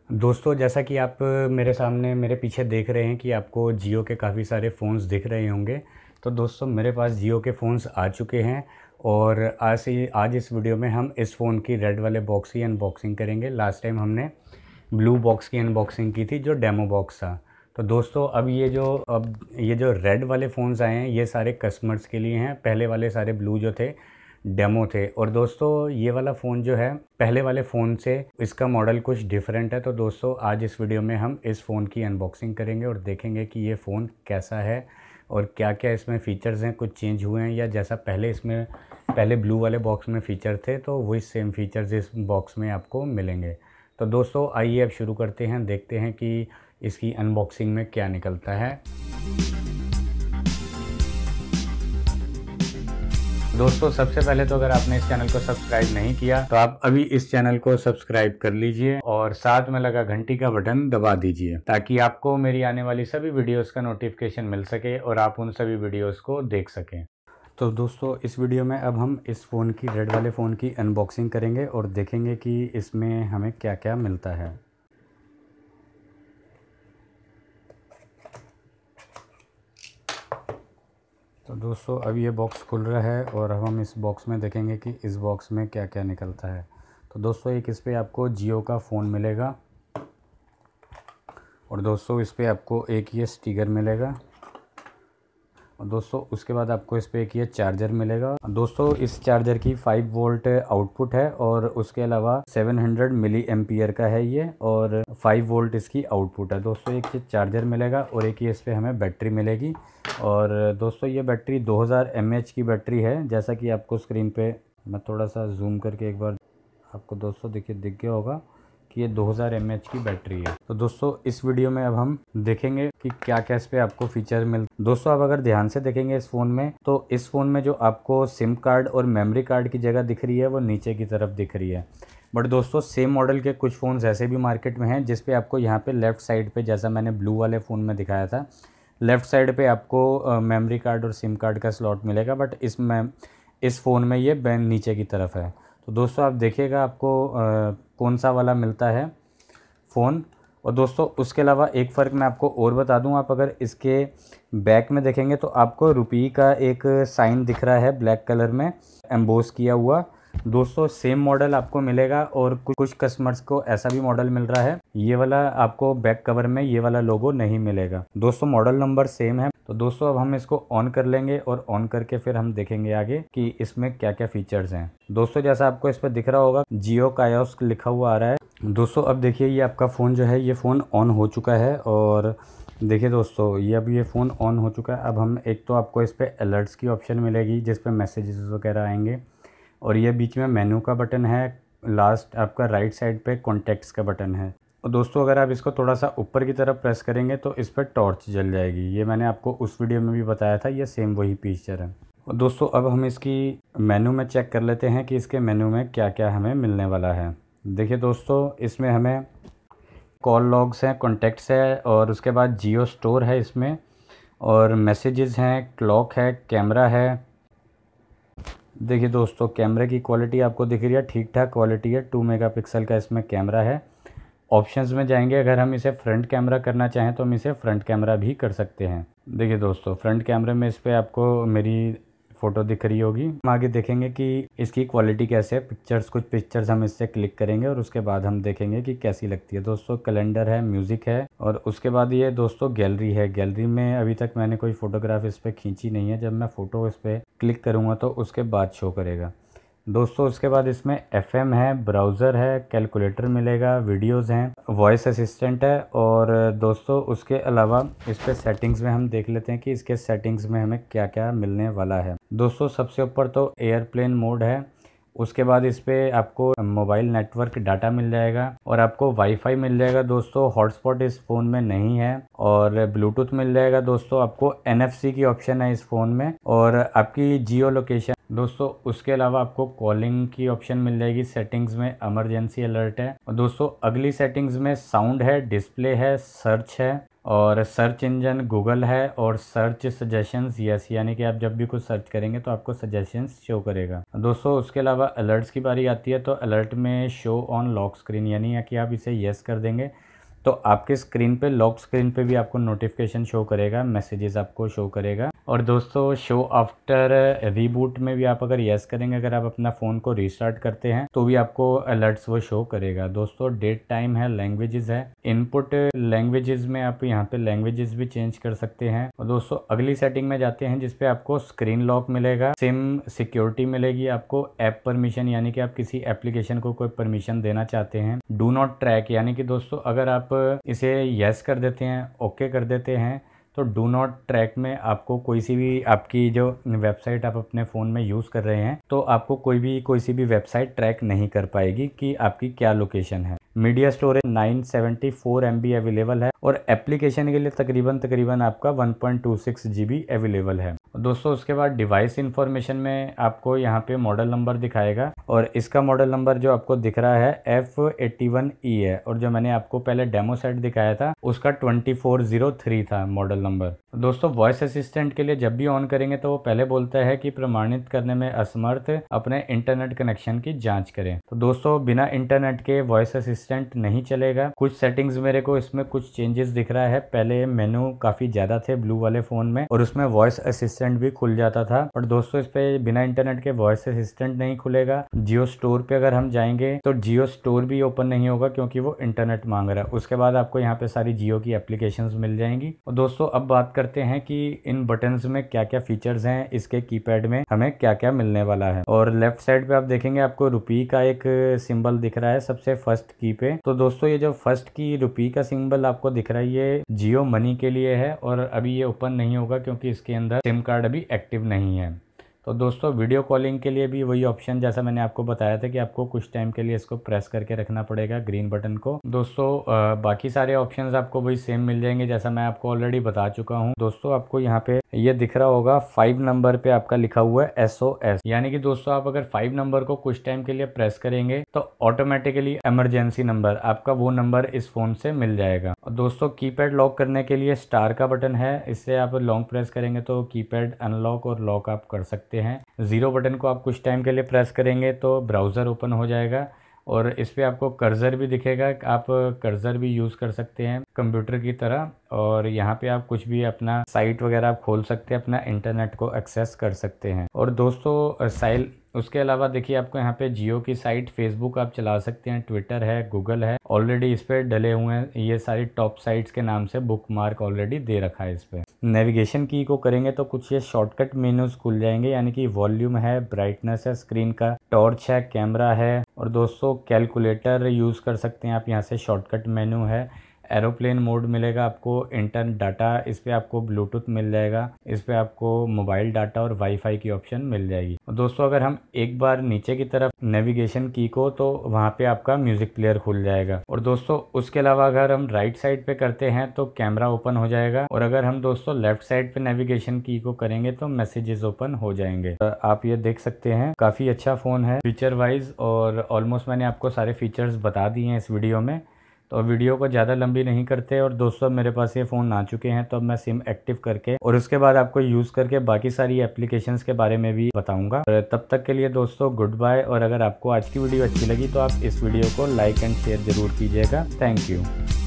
दोस्तों, जैसा कि आप मेरे सामने मेरे पीछे देख रहे हैं कि आपको जियो के काफ़ी सारे फ़ोन्स दिख रहे होंगे। तो दोस्तों, मेरे पास जियो के फ़ोन्स आ चुके हैं और आज इस वीडियो में हम इस फ़ोन की रेड वाले बॉक्स की अनबॉक्सिंग करेंगे। लास्ट टाइम हमने ब्लू बॉक्स की अनबॉक्सिंग की थी, जो डेमो बॉक्स था। तो दोस्तों, अब ये जो रेड वाले फ़ोन्स आए हैं, ये सारे कस्टमर्स के लिए हैं। पहले वाले सारे ब्लू जो थे, डेमो थे। और दोस्तों, ये वाला फ़ोन जो है, पहले वाले फ़ोन से इसका मॉडल कुछ डिफरेंट है। तो दोस्तों, आज इस वीडियो में हम इस फ़ोन की अनबॉक्सिंग करेंगे और देखेंगे कि ये फ़ोन कैसा है और क्या क्या इसमें फ़ीचर्स हैं, कुछ चेंज हुए हैं या जैसा पहले ब्लू वाले बॉक्स में फ़ीचर थे, तो वही सेम फ़ीचर्स इस बॉक्स में आपको मिलेंगे। तो दोस्तों, आइए अब शुरू करते हैं, देखते हैं कि इसकी अनबॉक्सिंग में क्या निकलता है। दोस्तों, सबसे पहले तो अगर आपने इस चैनल को सब्सक्राइब नहीं किया तो आप अभी इस चैनल को सब्सक्राइब कर लीजिए और साथ में लगा घंटी का बटन दबा दीजिए, ताकि आपको मेरी आने वाली सभी वीडियोस का नोटिफिकेशन मिल सके और आप उन सभी वीडियोस को देख सकें। तो दोस्तों, इस वीडियो में अब हम इस फ़ोन की रेड वाले फ़ोन की अनबॉक्सिंग करेंगे और देखेंगे कि इसमें हमें क्या क्या मिलता है। तो दोस्तों, अब ये बॉक्स खुल रहा है और अब हम इस बॉक्स में देखेंगे कि इस बॉक्स में क्या क्या निकलता है। तो दोस्तों, एक इस पे आपको जियो का फ़ोन मिलेगा और दोस्तों इस पे आपको एक ये स्टिकर मिलेगा और दोस्तों उसके बाद आपको इस पे एक ये चार्जर मिलेगा। दोस्तों, इस चार्जर की 5 वोल्ट आउटपुट है और उसके अलावा 700 मिली एम्पियर का है ये और 5 वोल्ट इसकी आउटपुट है। दोस्तों, एक ये चार्जर मिलेगा और एक ये इस पे हमें बैटरी मिलेगी। और दोस्तों, ये बैटरी 2000 mAh की बैटरी है, जैसा कि आपको स्क्रीन पे मैं थोड़ा सा जूम करके एक बार आपको दोस्तों दिख गया होगा कि ये 2000 mAh की बैटरी है। तो दोस्तों, इस वीडियो में अब हम देखेंगे कि क्या क्या इस पे आपको फीचर दोस्तों, आप अगर ध्यान से देखेंगे इस फ़ोन में, तो इस फ़ोन में जो आपको सिम कार्ड और मेमोरी कार्ड की जगह दिख रही है, वो नीचे की तरफ दिख रही है। बट दोस्तों, सेम मॉडल के कुछ फ़ोन्स ऐसे भी मार्केट में हैं जिस पे आपको यहाँ पे लेफ़्ट साइड पे, जैसा मैंने ब्लू वाले फ़ोन में दिखाया था, लेफ़्ट साइड पे आपको मेमोरी कार्ड और सिम कार्ड का स्लॉट मिलेगा। बट इस फ़ोन में ये बैन नीचे की तरफ है। तो दोस्तों, आप देखिएगा आपको कौन सा वाला मिलता है फ़ोन। और दोस्तों, उसके अलावा एक फ़र्क मैं आपको और बता दूं, आप अगर इसके बैक में देखेंगे तो आपको रुपी का एक साइन दिख रहा है ब्लैक कलर में एम्बोस किया हुआ। दोस्तों, सेम मॉडल आपको मिलेगा और कुछ कस्टमर्स को ऐसा भी मॉडल मिल रहा है, ये वाला आपको बैक कवर में ये वाला लोगो नहीं मिलेगा। दोस्तों, मॉडल नंबर सेम है। तो दोस्तों, अब हम इसको ऑन कर लेंगे और ऑन करके फिर हम देखेंगे आगे कि इसमें क्या क्या फीचर्स हैं। दोस्तों, जैसा आपको इस पर दिख रहा होगा, जियो कायोस्क लिखा हुआ आ रहा है। दोस्तों, अब देखिए, ये आपका फ़ोन जो है, ये फ़ोन ऑन हो चुका है और देखिए दोस्तों, ये फ़ोन ऑन हो चुका है। अब हम एक तो आपको इस पर अलर्ट्स की ऑप्शन मिलेगी जिस पे मैसेजेस वगैरह आएंगे और ये बीच में मेनू का बटन है। लास्ट आपका राइट साइड पे कॉन्टैक्ट्स का बटन है। और दोस्तों, अगर आप इसको थोड़ा सा ऊपर की तरफ प्रेस करेंगे तो इस पर टॉर्च जल जाएगी। ये मैंने आपको उस वीडियो में भी बताया था, ये सेम वही फीचर है। और दोस्तों, अब हम इसकी मेनू में चेक कर लेते हैं कि इसके मेनू में क्या क्या हमें मिलने वाला है। देखिए दोस्तों, इसमें हमें कॉल लॉग्स हैं, कॉन्टैक्ट्स है और उसके बाद जियो स्टोर है इसमें और मैसेजेस हैं, क्लॉक है, कैमरा है। देखिए दोस्तों, कैमरे की क्वालिटी आपको दिख रही है, ठीक ठाक क्वालिटी है। 2 मेगापिक्सल का इसमें कैमरा है। ऑप्शंस में जाएंगे, अगर हम इसे फ्रंट कैमरा करना चाहें तो हम इसे फ्रंट कैमरा भी कर सकते हैं। देखिए दोस्तों, फ्रंट कैमरे में इस पर आपको मेरी फ़ोटो दिख रही होगी। हम आगे देखेंगे कि इसकी क्वालिटी कैसे है। कुछ पिक्चर्स हम इससे क्लिक करेंगे और उसके बाद हम देखेंगे कि कैसी लगती है। दोस्तों, कैलेंडर है, म्यूज़िक है और उसके बाद ये दोस्तों गैलरी है। गैलरी में अभी तक मैंने कोई फ़ोटोग्राफ इस पर खींची नहीं है। जब मैं फ़ोटो इस पर क्लिक करूँगा तो उसके बाद शो करेगा। दोस्तों, उसके बाद इसमें FM है, ब्राउज़र है, कैलकुलेटर मिलेगा, वीडियोज़ हैं, वॉइस असिस्टेंट है। और दोस्तों, उसके अलावा इस पे सेटिंग्स में हम देख लेते हैं कि इसके सेटिंग्स में हमें क्या क्या मिलने वाला है। दोस्तों, सबसे ऊपर तो एयरप्लेन मोड है। उसके बाद इस पे आपको मोबाइल नेटवर्क डाटा मिल जाएगा और आपको वाईफाई मिल जाएगा। दोस्तों, हॉटस्पॉट इस फ़ोन में नहीं है और ब्लूटूथ मिल जाएगा। दोस्तों, आपको NFC की ऑप्शन है इस फ़ोन में और आपकी जियो लोकेशन। दोस्तों, उसके अलावा आपको कॉलिंग की ऑप्शन मिल जाएगी। सेटिंग्स में इमरजेंसी अलर्ट है और दोस्तों, अगली सेटिंग्स में साउंड है, डिस्प्ले है, सर्च है और सर्च इंजन गूगल है और सर्च सजेशंस यस, यानी कि आप जब भी कुछ सर्च करेंगे तो आपको सजेशंस शो करेगा। दोस्तों उसके अलावा अलर्ट्स की बारी आती है, तो अलर्ट में शो ऑन लॉक स्क्रीन, यानी कि आप इसे यस कर देंगे तो आपके स्क्रीन पे, लॉक स्क्रीन पे भी आपको नोटिफिकेशन शो करेगा, मैसेजेस आपको शो करेगा। और दोस्तों शो आफ्टर रीबूट में भी आप अगर यस करेंगे, अगर आप अपना फ़ोन को रीस्टार्ट करते हैं तो भी आपको अलर्ट्स वो शो करेगा। दोस्तों डेट टाइम है, लैंग्वेजेस है, इनपुट लैंग्वेजेस में आप यहाँ पे लैंग्वेजेस भी चेंज कर सकते हैं। और दोस्तों अगली सेटिंग में जाते हैं जिसपे आपको स्क्रीन लॉक मिलेगा, सिम सिक्योरिटी मिलेगी, आपको ऐप परमिशन, यानी कि आप किसी एप्लीकेशन को कोई परमिशन देना चाहते हैं, डू नॉट ट्रैक, यानी कि दोस्तों अगर आप इसे यस कर देते हैं, ओके कर देते हैं, तो डू नॉट ट्रैक में आपको कोई सी भी आपकी जो वेबसाइट आप अपने फ़ोन में यूज़ कर रहे हैं तो आपको कोई सी भी वेबसाइट ट्रैक नहीं कर पाएगी कि आपकी क्या लोकेशन है। मीडिया स्टोरेज 974 MB अवेलेबल है और एप्लीकेशन के लिए तकरीबन आपका 1.26 GB अवेलेबल है। दोस्तों उसके बाद डिवाइस इंफॉर्मेशन में आपको यहाँ पे मॉडल नंबर दिखाएगा और इसका मॉडल नंबर जो आपको दिख रहा है F81E है और जो मैंने आपको पहले डेमो सेट दिखाया था उसका 2403 था मॉडल नंबर। दोस्तों वॉइस असिस्टेंट के लिए जब भी ऑन करेंगे तो वो पहले बोलता है कि प्रमाणित करने में असमर्थ, अपने इंटरनेट कनेक्शन की जांच करें। तो दोस्तों बिना इंटरनेट के वॉइस असिस्टेंट नहीं चलेगा। कुछ सेटिंग्स मेरे को इसमें कुछ चेंजेस दिख रहा है, पहले मेनू काफी ज्यादा थे ब्लू वाले फोन में और उसमें वॉइस असिस्टेंट भी खुल जाता था, और दोस्तों इस पे बिना इंटरनेट के वॉइस असिस्टेंट नहीं खुलेगा। जियो स्टोर पे अगर हम जाएंगे तो जियो स्टोर भी ओपन नहीं होगा क्योंकि वो इंटरनेट मांग रहा है। उसके बाद आपको यहाँ पे सारी जियो की एप्लीकेशंस मिल जाएंगी। और दोस्तों अब बात करते हैं कि इन बटन्स में क्या क्या फीचर्स हैं, इसके कीपैड में हमें क्या क्या मिलने वाला है। और लेफ्ट साइड पे आप देखेंगे आपको रुपी का एक सिंबल दिख रहा है सबसे फर्स्ट की पे। तो दोस्तों ये जो फर्स्ट की रुपी का सिंबल आपको दिख रहा है ये जियो मनी के लिए है और अभी ये ओपन नहीं होगा क्योंकि इसके अंदर सिम कार्ड अभी एक्टिव नहीं है। तो दोस्तों वीडियो कॉलिंग के लिए भी वही ऑप्शन जैसा मैंने आपको बताया था कि आपको कुछ टाइम के लिए इसको प्रेस करके रखना पड़ेगा ग्रीन बटन को। दोस्तों बाकी सारे ऑप्शंस आपको वही सेम मिल जाएंगे जैसा मैं आपको ऑलरेडी बता चुका हूं। दोस्तों आपको यहाँ पे ये दिख रहा होगा 5 नंबर पे आपका लिखा हुआ है SOS, यानी कि दोस्तों आप अगर 5 नंबर को कुछ टाइम के लिए प्रेस करेंगे तो ऑटोमेटिकली इमरजेंसी नंबर आपका वो नंबर इस फोन से मिल जाएगा। और दोस्तों कीपैड लॉक करने के लिए स्टार का बटन है, इससे आप लॉन्ग प्रेस करेंगे तो कीपैड अनलॉक और लॉक आप कर सकते हैं। जीरो बटन को आप कुछ टाइम के लिए प्रेस करेंगे तो ब्राउज़र ओपन हो जाएगा और इस पे आपको कर्सर भी दिखेगा, आप कर्सर भी यूज़ कर सकते हैं कंप्यूटर की तरह। और यहाँ पे आप कुछ भी अपना साइट वगैरह आप खोल सकते हैं, अपना इंटरनेट को एक्सेस कर सकते हैं। और दोस्तों उसके अलावा देखिए आपको यहाँ पे जियो की साइट, फेसबुक आप चला सकते हैं, ट्विटर है, गूगल है, ऑलरेडी इस पे डले हुए हैं, ये सारी टॉप साइट्स के नाम से बुक मार्क ऑलरेडी दे रखा है इस पे। नेविगेशन की को करेंगे तो कुछ ये शॉर्टकट मेन्यूज खुल जाएंगे, यानी कि वॉल्यूम है, ब्राइटनेस है स्क्रीन का, टॉर्च है, कैमरा है, और दोस्तों कैलकुलेटर यूज़ कर सकते हैं आप, यहाँ से शॉर्टकट मेन्यू है। एरोप्लेन मोड मिलेगा आपको, इंटरनेट डाटा, इस पे आपको ब्लूटूथ मिल जाएगा, इस पे आपको मोबाइल डाटा और वाईफाई की ऑप्शन मिल जाएगी। और दोस्तों अगर हम एक बार नीचे की तरफ नेविगेशन की को तो वहाँ पे आपका म्यूजिक प्लेयर खुल जाएगा। और दोस्तों उसके अलावा अगर हम राइट साइड पे करते हैं तो कैमरा ओपन हो जाएगा, और अगर हम दोस्तों लेफ्ट साइड पे नेविगेशन की को करेंगे तो मैसेजेस ओपन हो जाएंगे। आप ये देख सकते हैं काफ़ी अच्छा फ़ोन है फीचर वाइज, और ऑलमोस्ट मैंने आपको सारे फीचर्स बता दिए हैं इस वीडियो में, तो वीडियो को ज़्यादा लंबी नहीं करते। और दोस्तों मेरे पास ये फ़ोन आ चुके हैं तो अब मैं सिम एक्टिव करके और उसके बाद आपको यूज़ करके बाकी सारी एप्लीकेशंस के बारे में भी बताऊंगा। तब तक के लिए दोस्तों गुड बाय, और अगर आपको आज की वीडियो अच्छी लगी तो आप इस वीडियो को लाइक एंड शेयर ज़रूर कीजिएगा। Thank you.